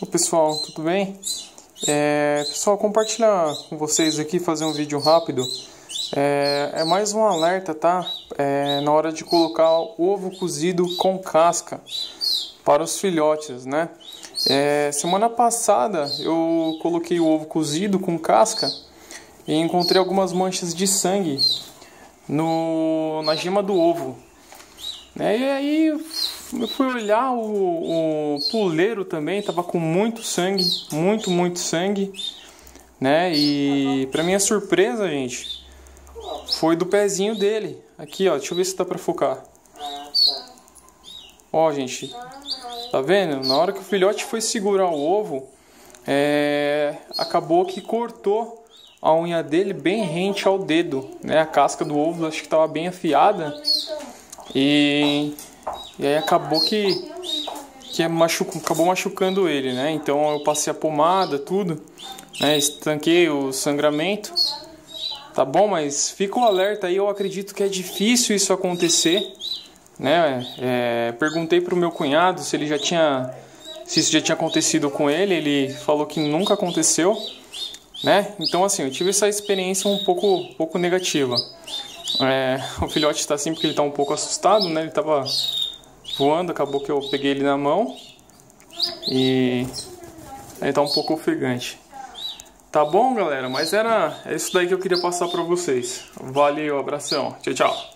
Oi pessoal, tudo bem? Pessoal, compartilhar com vocês aqui, fazer um vídeo rápido. É mais um alerta, tá? Na hora de colocar ovo cozido com casca para os filhotes, né? Semana passada eu coloquei o ovo cozido com casca e encontrei algumas manchas de sangue na gema do ovo, né? E aí eu fui olhar o puleiro também, tava com muito sangue, muito sangue, né? E pra minha surpresa, gente, foi do pezinho dele. Aqui, ó, deixa eu ver se dá pra focar. Ó, gente, tá vendo? Na hora que o filhote foi segurar o ovo, acabou que cortou a unha dele bem rente ao dedo, né? A casca do ovo acho que tava bem afiada e aí acabou acabou machucando ele, né? Então eu passei a pomada, tudo, né? Estanquei o sangramento, tá bom? Mas fica um alerta aí, eu acredito que é difícil isso acontecer, né? Perguntei pro meu cunhado se isso já tinha acontecido com ele, ele falou que nunca aconteceu, né? Então assim, eu tive essa experiência um pouco negativa. O filhote está assim porque ele está um pouco assustado, né? Ele estava voando, acabou que eu peguei ele na mão e ele está um pouco ofegante. Tá bom, galera? Mas era isso daí que eu queria passar para vocês. Valeu, abração. Tchau, tchau.